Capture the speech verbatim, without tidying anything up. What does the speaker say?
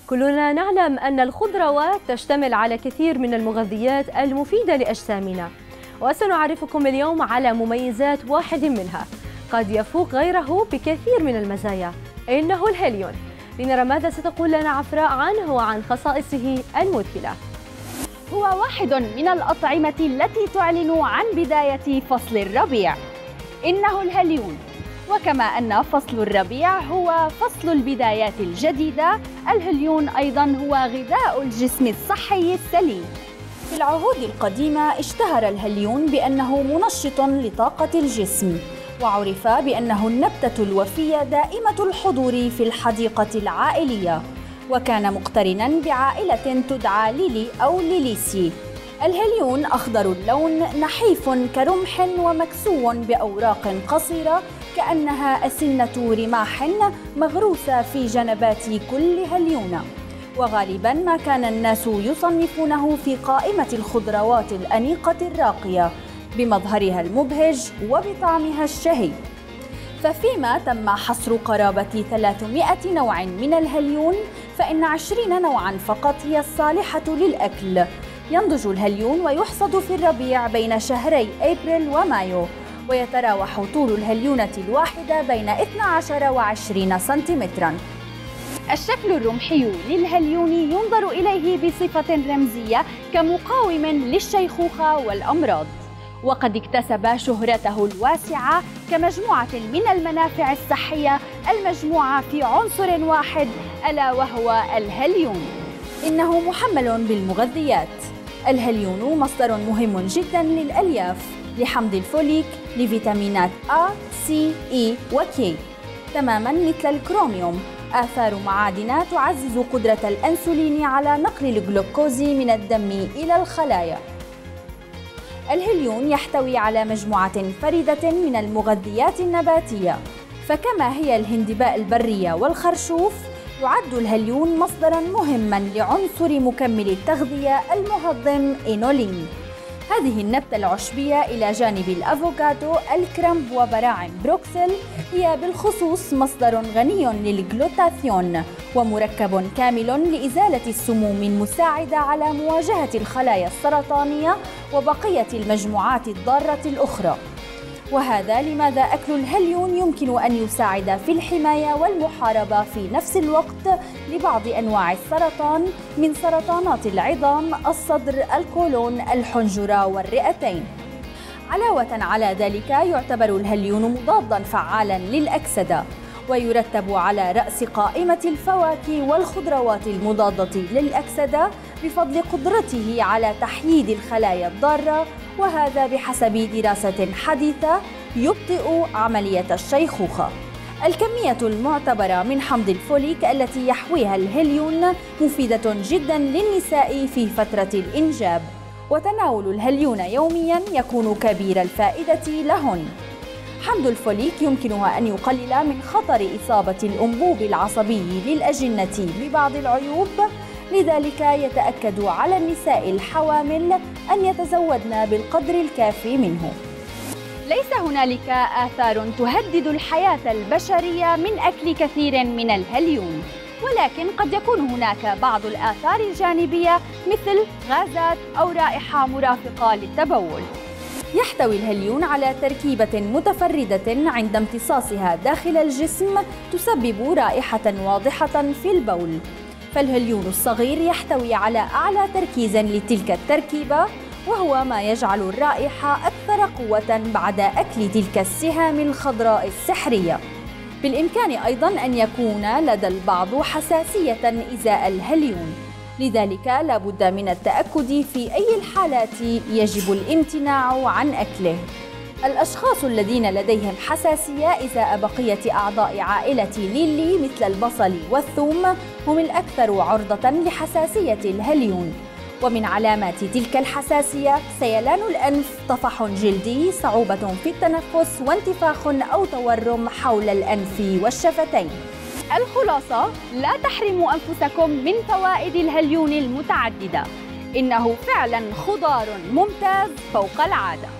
كلنا نعلم أن الخضروات تشتمل على كثير من المغذيات المفيدة لأجسامنا، وسنعرفكم اليوم على مميزات واحد منها قد يفوق غيره بكثير من المزايا، إنه الهيليون. لنرى ماذا ستقول لنا عفراء عنه وعن خصائصه المذهلة. هو واحد من الأطعمة التي تعلن عن بداية فصل الربيع، إنه الهيليون. وكما أن فصل الربيع هو فصل البدايات الجديدة، الهيليون أيضاً هو غذاء الجسم الصحي السليم. في العهود القديمة اشتهر الهيليون بأنه منشط لطاقة الجسم، وعرف بأنه النبتة الوفية دائمة الحضور في الحديقة العائلية، وكان مقترناً بعائلة تدعى ليلي أو ليليسي. الهيليون أخضر اللون، نحيف كرمح ومكسو بأوراق قصيرة كأنها أسنة رماح مغروسة في جنبات كل هيليونة، وغالباً ما كان الناس يصنفونه في قائمة الخضروات الأنيقة الراقية بمظهرها المبهج وبطعمها الشهي. ففيما تم حصر قرابة ثلاثمائة نوع من الهيليون، فإن عشرين نوعاً فقط هي الصالحة للأكل. ينضج الهيليون ويحصد في الربيع بين شهري أبريل ومايو، ويتراوح طول الهيليونة الواحدة بين اثني عشر وعشرين سنتيمتراً. الشكل الرمحي للهيليون ينظر إليه بصفة رمزية كمقاوم للشيخوخة والأمراض، وقد اكتسب شهرته الواسعة كمجموعة من المنافع الصحية المجموعة في عنصر واحد، ألا وهو الهيليون. إنه محمل بالمغذيات. الهيليون مصدر مهم جدا للألياف، لحمض الفوليك، لفيتامينات A، C، E و K، تماما مثل الكروميوم، آثار معادن تعزز قدرة الأنسولين على نقل الجلوكوز من الدم إلى الخلايا. الهيليون يحتوي على مجموعة فريدة من المغذيات النباتية، فكما هي الهندباء البرية والخرشوف، يعد الهيليون مصدراً مهماً لعنصر مكمل التغذية المهضم إينولين. هذه النبتة العشبية إلى جانب الأفوكادو، الكرنب وبراعم بروكسل هي بالخصوص مصدر غني للجلوتاثيون، ومركب كامل لإزالة السموم المساعدة على مواجهة الخلايا السرطانية وبقية المجموعات الضارة الأخرى. وهذا لماذا أكل الهيليون يمكن أن يساعد في الحماية والمحاربة في نفس الوقت لبعض أنواع السرطان، من سرطانات العظام، الصدر، القولون، الحنجرة والرئتين. علاوة على ذلك يعتبر الهيليون مضاداً فعالاً للأكسدة، ويرتب على رأس قائمة الفواكه والخضروات المضادة للأكسدة بفضل قدرته على تحييد الخلايا الضارة، وهذا بحسب دراسة حديثة يبطئ عملية الشيخوخة. الكمية المعتبرة من حمض الفوليك التي يحويها الهيليون مفيدة جدا للنساء في فترة الإنجاب، وتناول الهيليون يوميا يكون كبير الفائدة لهن. حمض الفوليك يمكنها أن يقلل من خطر إصابة الأنبوب العصبي للأجنة ببعض العيوب، لذلك يتأكد على النساء الحوامل أن يتزودن بالقدر الكافي منه. ليس هنالك آثار تهدد الحياة البشرية من أكل كثير من الهيليون، ولكن قد يكون هناك بعض الآثار الجانبية مثل غازات أو رائحة مرافقة للتبول. يحتوي الهيليون على تركيبة متفردة عند امتصاصها داخل الجسم تسبب رائحة واضحة في البول، فالهيليون الصغير يحتوي على أعلى تركيز لتلك التركيبة، وهو ما يجعل الرائحة أكثر قوة بعد أكل تلك السهام الخضراء السحرية. بالإمكان أيضاً أن يكون لدى البعض حساسية إزاء الهيليون، لذلك لا بد من التأكد في أي الحالات يجب الامتناع عن أكله. الأشخاص الذين لديهم حساسية إزاء بقية أعضاء عائلة ليلي مثل البصل والثوم هم الأكثر عرضة لحساسية الهيليون. ومن علامات تلك الحساسية سيلان الأنف، طفح جلدي، صعوبة في التنفس، وانتفاخ أو تورم حول الأنف والشفتين. الخلاصة: لا تحرموا أنفسكم من فوائد الهيليون المتعددة، إنه فعلاً خضار ممتاز فوق العادة.